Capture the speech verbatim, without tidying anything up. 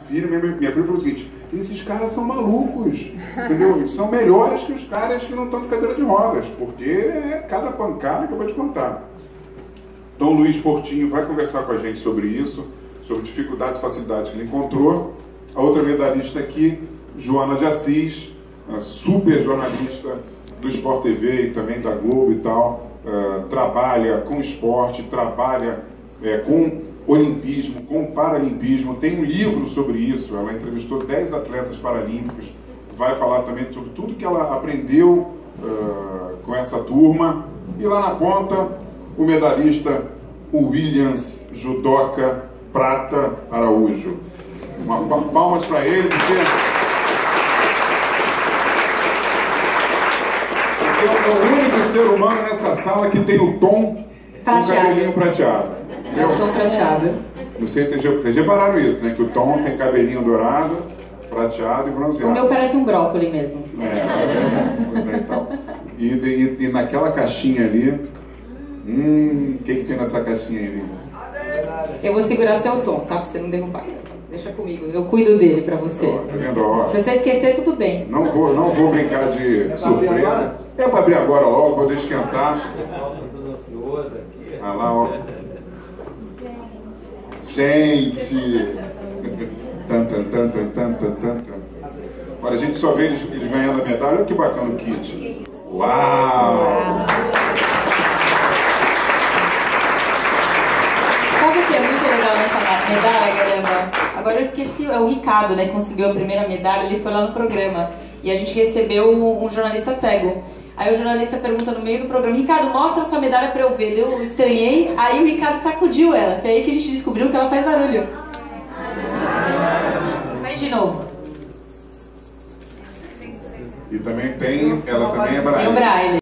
filha, minha, minha filha falou o seguinte: esses caras são malucos, entendeu? Eles são melhores que os caras que não estão de cadeira de rodas, porque é cada pancada que eu vou te contar. Dom Luiz Portinho vai conversar com a gente sobre isso, sobre dificuldades e facilidades que ele encontrou. A outra medalhista aqui, Joana de Assis, super jornalista do Sport T V e também da Globo e tal, uh, trabalha com esporte, trabalha é, com olimpismo, com paralimpismo, tem um livro sobre isso, ela entrevistou dez atletas paralímpicos, vai falar também sobre tudo que ela aprendeu uh, com essa turma. E lá na ponta, o medalhista Williams Judoca Prata Araújo. Uma palmas para ele, porque é o único ser humano nessa sala que tem o tom prateado. Com cabelinho prateado. É o tom prateado. Não sei se vocês repararam isso, né? Que o Tom tem cabelinho dourado, prateado e bronzeado. O meu parece um brócolis mesmo. É, é, é, então. E, e, e naquela caixinha ali, hum, o que, que tem nessa caixinha aí, Williams? Eu vou segurar seu tom, tá? Pra você não derrubar. Deixa comigo, eu cuido dele pra você. Ó, tá vendo? Ó, se você esquecer, tudo bem. Não vou, não vou brincar de é surpresa. É pra abrir agora logo, poder esquentar. Ah lá, ó. Gente! Tan, tan, tan, tan, tan, tan, tan. Olha, a gente só vê eles, eles ganhando a medalha. Olha que bacana o kit. Uau! Sabe o que é muito legal nessa medalha, caramba? Agora eu esqueci, é o Ricardo, né, que conseguiu a primeira medalha, ele foi lá no programa. E a gente recebeu um, um jornalista cego. Aí o jornalista pergunta no meio do programa: Ricardo, mostra a sua medalha pra eu ver. Eu estranhei, aí o Ricardo sacudiu ela. Foi aí que a gente descobriu que ela faz barulho. Faz de novo. E também tem, ela também é braille. É o braille.